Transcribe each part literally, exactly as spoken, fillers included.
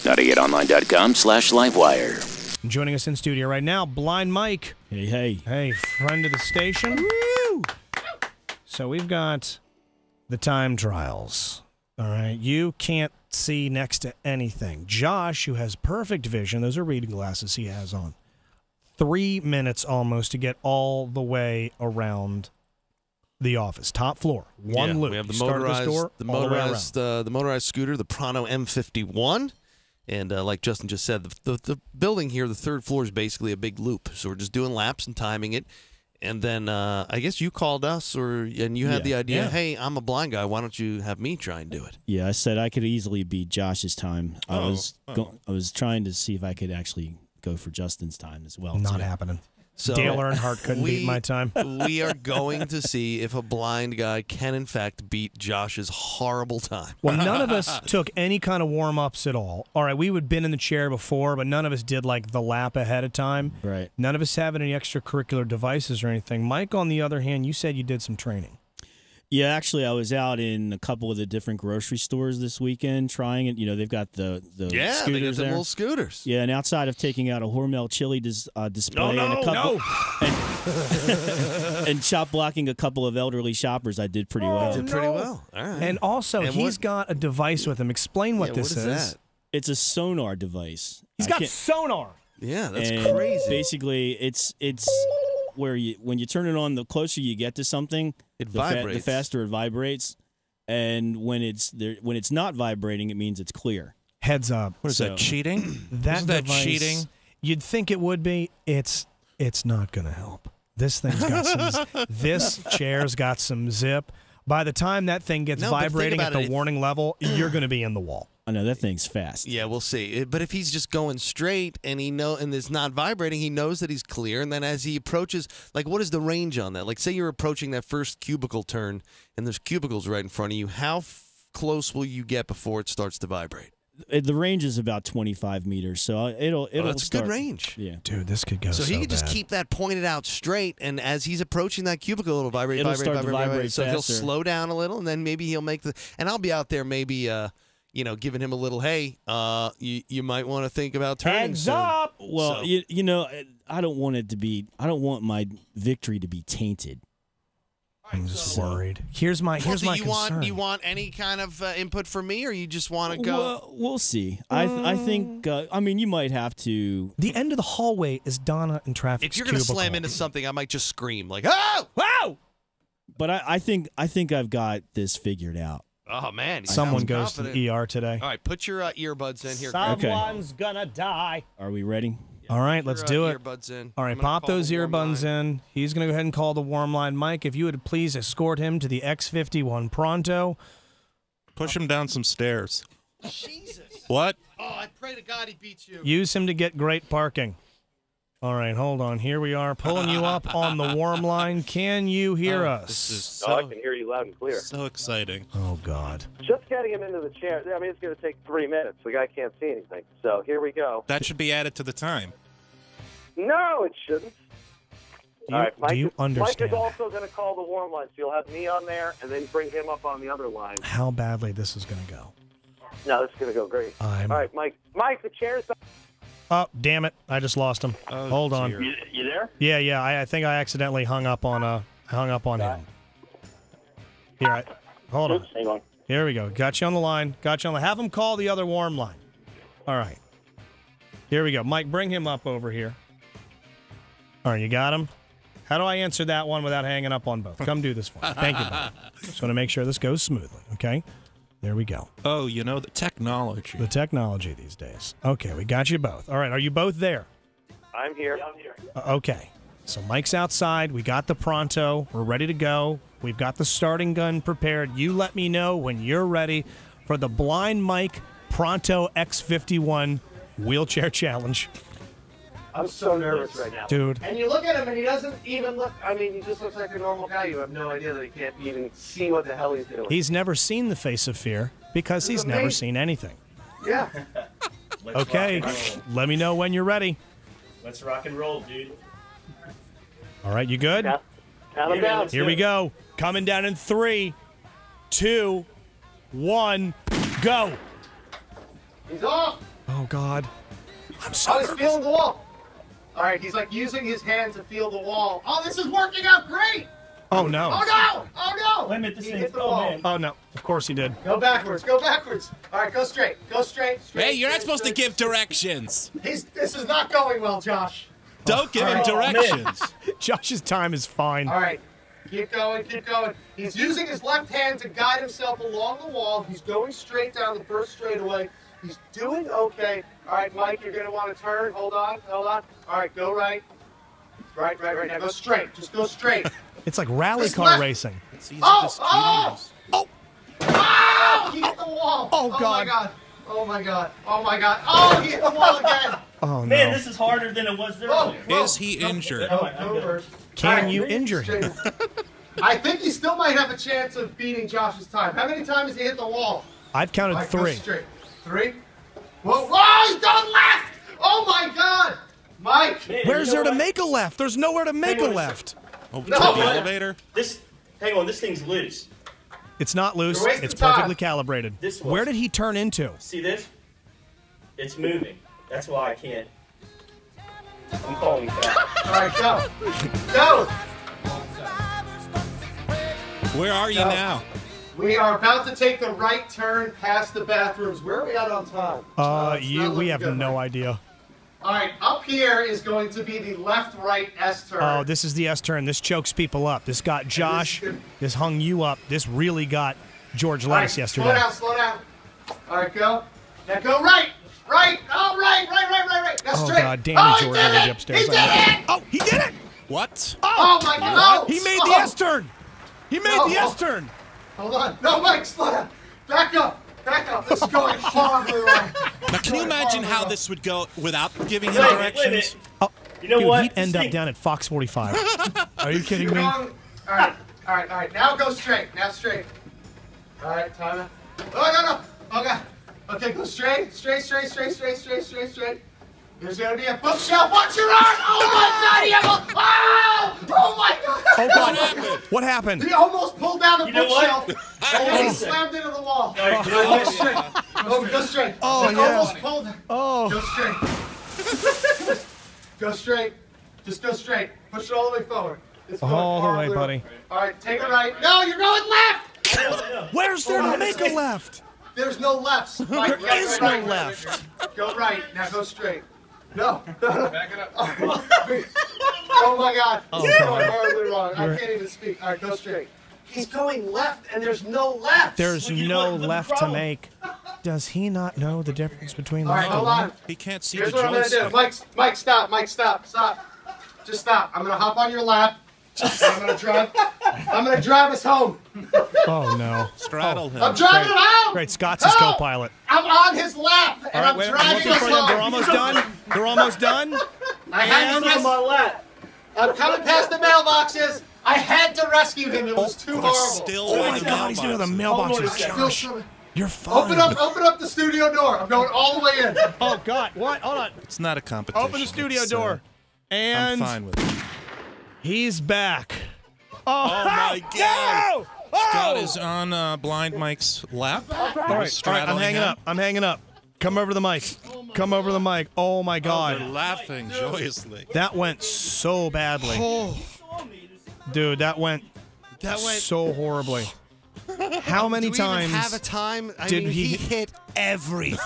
ninety-eight online.com slash livewire. Joining us in studio right now, Blind Mike. Hey, hey. Hey, friend of the station. Woo! So we've got the time trials. All right. You can't see next to anything. Josh, who has perfect vision, those are reading glasses he has on. Three minutes almost to get all the way around the office. Top floor. One yeah, loop. We have the You start at motorized, this door, the all the way motorized, around. uh, the motorized scooter, the Pronto M fifty-one. And uh, like Justin just said, the, the the building here, the third floor is basically a big loop. So we're just doing laps and timing it. And then uh, I guess you called us, or and you had Yeah. the idea, Yeah. hey, I'm a blind guy. Why don't you have me try and do it? Yeah, I said I could easily beat Josh's time. I Oh, was go- I was trying to see if I could actually go for Justin's time as well. Not too. happening. So Dale Earnhardt couldn't we, beat my time. We are going to see if a blind guy can, in fact, beat Josh's horrible time. Well, none of us took any kind of warm-ups at all. All right, we would been in the chair before, but none of us did, like, the lap ahead of time. Right. None of us have any extracurricular devices or anything. Mike, on the other hand, you said you did some training. Yeah, actually, I was out in a couple of the different grocery stores this weekend trying it. You know, they've got the the Yeah, scooters they got the there. little scooters. Yeah, and outside of taking out a Hormel chili dis, uh, display No, and no, a couple no. and, and chop blocking a couple of elderly shoppers, I did pretty well. Did pretty well. All right. And also, And he's what- got a device with him. Explain what Yeah, this what is that? It's a sonar device. He's I got can't- sonar. Yeah, that's and crazy. Basically, it's it's where you when you turn it on, the closer you get to something, It the, fa- the vibrates. faster it vibrates. And when it's there, when it's not vibrating, it means it's clear. Heads up. What is So- that, cheating? That Isn't that device, cheating? You'd think it would be. It's it's not going to help. This thing's got some. This chair's got some zip. By the time that thing gets No, but think vibrating at about the it. warning level, you're going to be in the wall. I know that thing's fast. Yeah, we'll see. Uh, But if he's just going straight and he know and it's not vibrating, he knows that he's clear. And then as he approaches, like, what is the range on that? Like, say you're approaching that first cubicle turn, and there's cubicles right in front of you. How f- close will you get before it starts to vibrate? It- the range is about twenty-five meters, so it'll it'll. Oh, that's a start, good range. Yeah. Dude, this could go So, so he could just bad. keep that pointed out straight, and as he's approaching that cubicle, it'll vibrate, It'll vibrate, start to vibrate, vibrate. vibrate So he'll faster. slow down a little, and then maybe he'll make the. And I'll be out there, maybe, uh, you know, giving him a little, hey, uh, you you might want to think about turning. Heads soon. up! Well, So- you, you know, I don't want it to be. I don't want my victory to be tainted. I'm just worried. Here's my Well, here's do my you concern. want you want any kind of uh, input from me, or you just want to go? Well, we'll see. I I think. Uh, I mean, you might have to. the end of the hallway is Donna and traffic. If you're gonna cubicle. slam into something, I might just scream like, "Oh, Wow! But I, I think I think I've got this figured out. oh man!" he Someone sounds goes to confident. the E R today. All right, put your uh, earbuds in here. Okay. Someone's gonna die. Are we ready? All right, Put let's your, do uh, it. Earbuds in. All I'm right, gonna pop call those the warm earbuds line. in. He's going to go ahead and call the warm line. Mike, if you would please escort him to the X fifty-one pronto. Push him down some stairs. Jesus! What? Oh, I pray to God he beats you. Use him to get great parking. All right, hold on. Here we are, pulling you up on the warm line. Can you hear Oh, us? This is Oh, I so, can hear you loud and clear. so exciting. Oh, God. Just getting him into the chair. I mean, it's going to take three minutes. The guy can't see anything. So here we go. That should be added to the time. No, it shouldn't. Do you, All right, Mike, do you is- understand Mike is also going to call the warm line. So you'll have me on there and then bring him up on the other line. how badly this is going to go? No, this is going to go great. I'm. All right, Mike. Mike, the chair's up. Oh, damn it. I just lost him. Oh, Hold on. dear. You, you there? Yeah, yeah. I, I think I accidentally hung up on uh hung up on him. Here, I, hold on. Oops, hang on. Here we go. Got you on the line. Got you on the. Have him call the other warm line. All right. Here we go. Mike, bring him up over here. All right, you got him? How do I answer that one without hanging up on both? Come do this for me. Thank you, Mike. Just want to make sure this goes smoothly, okay? There we go. Oh, you know, the technology. The technology these days. Okay, we got you both. All right, are you both there? I'm here. I'm here. Uh, okay. So Mike's outside. We got the pronto. We're ready to go. We've got the starting gun prepared. You let me know when you're ready for the Blind Mike Pronto X fifty-one Wheelchair Challenge. I'm so nervous right now. Dude. And you look at him, and he doesn't even look. I mean, he just looks like a normal guy. You have no idea that he can't even see what the hell he's doing. He's never seen the face of fear because This is he's never amazing. seen anything. yeah. Okay. Let me know when you're ready. Let's rock and roll, dude. All right, you good? Count, count him down. Here we go. Coming down in three, two, one, go. He's off. Oh, God. I'm Oh, so he's nervous. feeling the wall. All right, he's like using his hand to feel the wall. Oh, this is working out great. Oh, no. Oh, no. Oh, no. Wait a minute, this he thing- hit the oh, wall. man. Oh, no. Of course he did. Go backwards. Go backwards. All right, go straight. Go straight. straight Hey, you're not straight, supposed to straight. give directions. He's, this is not going well, Josh. Don't give him All right. directions. Josh's time is fine. All right. Keep going, keep going. He's using his left hand to guide himself along the wall. He's going straight down the first straightaway. He's doing okay. All right, Mike, you're going to want to turn. Hold on, hold on. All right, go right. Right, right, right. Now go straight. Just go straight. It's like rally This car left- racing. It's easy Oh, just oh! Oh, Oh! He hit the wall. Oh, my God. God. Oh, my God. Oh, my God. Oh, he hit the wall again. oh Man, no. this is harder than it was Whoa, earlier. whoa. Is he injured? No, I'm no good. reverse. Can All right, you straight- injure him? I think he still might have a chance of beating Josh's time. How many times has he hit the wall? I've counted All right, go three. straight. Three. Whoa, whoa, he's going left! Oh my God! Mike! Man, Where's you know there to what? make a left? There's nowhere to make a Hang on a left. Oh, to No, the man. elevator? This, hang on, this thing's loose. It's not loose. You're wasting It's time. perfectly calibrated. This was- Where did he turn into? See this? It's moving. That's why I can't. I'm calling that. All right, go. Go! Where are you No. now? We are about to take the right turn past the bathrooms. Where are we at on time? Uh, it's you. not We looking have good, no Mike. idea. All right, up here is going to be the left-right S turn. Oh, this is the S turn. This chokes people up. This got Josh. good. This hung you up. This really got George All right, Lettuce slow yesterday. down, slow down. All right, go. Now go right, right. Oh, right, right, right, right, right. Now Oh, straight. God, Danny oh, he Jordan did will be it! upstairs. He did I know. it! Oh, he did it! What? Oh my God! He made oh. the S turn. He made No. the S turn. Hold on. No, Mike, slow down. Back up. Back up. This is going horribly wrong. Now, can you imagine how this would go without giving him Wait a minute, wait a directions? minute. You know Dude, what? he'd end This up thing- down at Fox forty-five. Are you kidding Keep me? going. All right. All right. All right. Now go straight. Now straight. All right. Time out. Oh, no, no. Oh, God. Okay, go straight. Straight, straight, straight, straight, straight, straight, straight. There's going to be a bookshelf. Watch your arm. Oh, my God. He almost. Oh! Oh, my God. Oh, God. What happened? He almost pulled down the You know what? bookshelf. And then he Listen. slammed into the wall. All right, you know what? Go straight. Oh, go straight. Oh, He yeah. almost pulled. Go Oh. straight. Go straight. Just go straight. Push it all the way forward. It's going All the way, horribly buddy. wrong. All right, take it right. No, you're going left. Where's there Oh, to make a left? There's no lefts. Mike, There right, is right, no right, right, left. right. Go right. Now go straight. No. Back it up. Oh my God. Oh, He's God. going horribly wrong. I You're- can't even speak. All right, go straight. He's going left, and there's no left. There's Look at no what the left to problem- make. Does he not know the difference between All right, left and hold right? on. He can't see Here's the what I'm gonna do. joystick. Mike, Mike, stop. Mike, stop. Stop. Just stop. I'm gonna hop on your lap. I'm gonna drive. I'm gonna drive us home. Oh, no. Straddle him. I'm driving him home. Great. Scott's his Help! co-pilot. I'm on his lap, and All right, I'm wait, driving looking us for them. They're home. almost done. They're almost done. I had And- to On res- my lap. I'm coming past the mailboxes. I had to rescue him. It was too We're horrible. still Oh, by my the God. He's doing the mailboxes. Hold on a mailboxes. second. Still Josh, coming. you're fine. Open up, open up the studio door. I'm going all the way in. Oh, God. What? Hold on. It's not a competition. Open the studio It's, uh, door. I'm And fine with it. he's back. Oh, Oh, my God. No! Scott Oh! is on uh, Blind Mike's lap. All right, all right, I'm hanging up. I'm hanging up. Come over to the mic. Come over to the mic. Oh, my They're God. laughing joyously. That went so badly. Oh, Dude, that went that went. so horribly. How many Do we times even have a time? I did mean, he- he hit everything.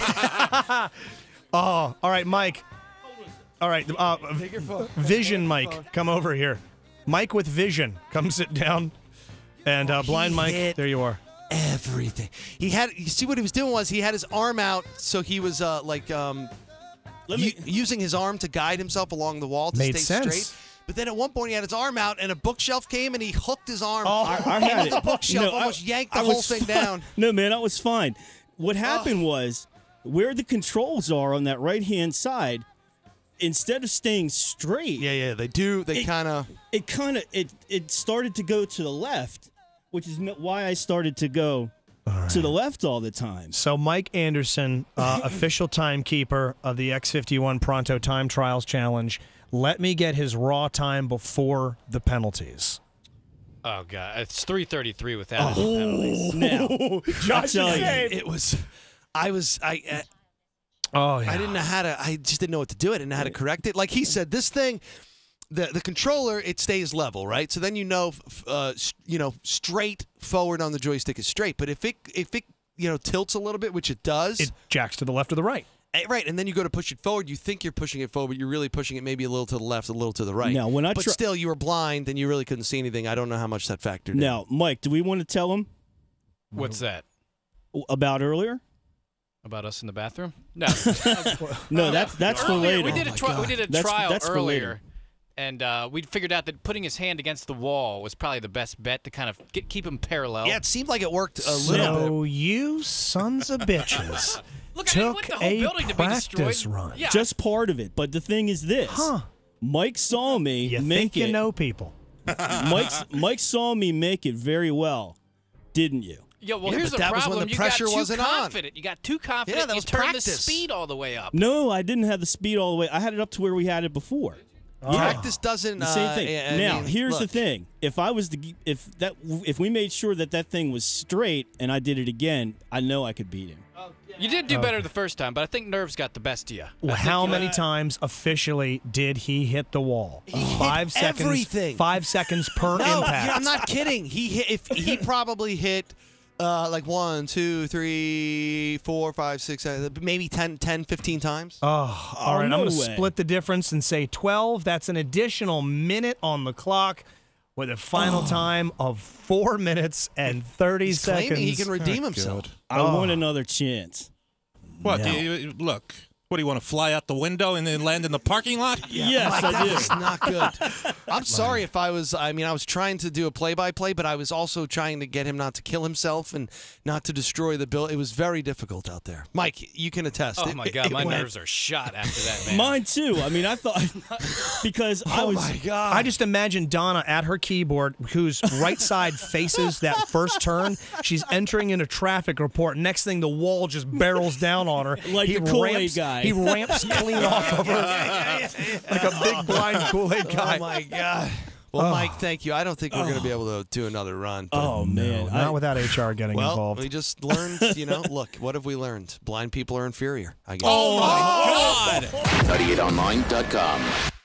Oh, all right, Mike. All right, uh, Vision Mike, come over here. Mike with vision, come sit down. And uh, blind He Mike, hit there you are. everything. He had. You see what he was doing was he had his arm out, so he was uh, like um, Let me. u- using his arm to guide himself along the wall to Made stay sense. straight. But then at one point he had his arm out, and a bookshelf came, and he hooked his arm Oh, I, I had into the it. bookshelf, No, I- almost yanked the I whole was thing fine. down. No, man, I was fine. What happened was where the controls are on that right hand side, instead of staying straight, Yeah, yeah, they do. They It- kind of. it kind of it it started to go to the left, which is why I started to go to the left all the time. So Mike Anderson, uh, official timekeeper of the X fifty-one Pronto Time Trials Challenge, let me get his raw time before the penalties. Oh god, it's three thirty-three without any penalties. Now, Josh tell is you, saying- It was. I was. I. Uh, Oh yeah. I didn't know how to. I just didn't know what to do. I didn't know how to correct it. Like he said, this thing, the the controller, it stays level, right? So then you know, f- uh, s- you know, straight forward on the joystick is straight. But if it if it you know tilts a little bit, which it does, It jacks to the left or the right. eh, right, and then you go to push it forward, you think you're pushing it forward, but you're really pushing it maybe a little to the left, a little to the right. Now, when I but try- still, you were blind and you really couldn't see anything. I don't know how much that factored in. Now, Mike, do we want to tell him What's that? about earlier? About us in the bathroom? No. No, that's that's for Earlier, later. We did a tri- we did a That's- trial that's for later. earlier, and uh, we figured out that putting his hand against the wall was probably the best bet to kind of get, keep him parallel. Yeah, it seemed like it worked a little bit. So you sons of bitches Look, I didn't took want the whole a building to be practice destroyed. run. Yeah. Just part of it. But the thing is this. Huh. Mike saw me You make think it. you know people? Mike's, Mike saw me make it very well, didn't you? Yeah, well, Yeah, here's but the that was when problem. the you pressure got too wasn't on. confident. You got too confident. Yeah, that you was turned practice. the speed all the way up. No, I didn't have the speed all the way. I had it up to where we had it before. Practice doesn't. The same uh, thing. I- I now, mean, here's the look. thing: if I was the if that if we made sure that that thing was straight and I did it again, I know I could beat him. You did do better the first time, but I think nerves got the best of you. Well, how many times officially did he hit the wall? five seconds. everything. Five seconds per No, impact. yeah, I'm not kidding. He hit. If he probably hit. Uh, like one, two, three, four, five, six, seven, maybe ten, ten, fifteen times. Oh, all right. no I'm going to way. split the difference and say twelve. That's an additional minute on the clock with a final time of four minutes and thirty He's seconds. claiming he can redeem himself. I want another chance. What? No. Do you, look. What do you want to fly out the window and then land in the parking lot? Yes, Like, I that do. was not good. I'm sorry if I was. I mean, I was trying to do a play-by-play, but I was also trying to get him not to kill himself and not to destroy the bill. It was very difficult out there. Mike, you can attest. Oh It- my it- God, it my went- nerves are shot after that, man. Mine too. I mean, I thought because I Oh was. my God! I just imagine Donna at her keyboard, whose right side faces that first turn. She's entering in a traffic report. Next thing, the wall just barrels down on her. Like he the Kool-Aid ramps, guy. He ramps clean off of her like a big blind Kool-Aid guy. Oh my God. Well, Mike, thank you. I don't think we're going to be able to do another run. but- Oh man, Not I- without H R getting well, involved. we just learned. You know, look, what have we learned? Blind people are inferior. I guess. Oh my God! study it online dot com.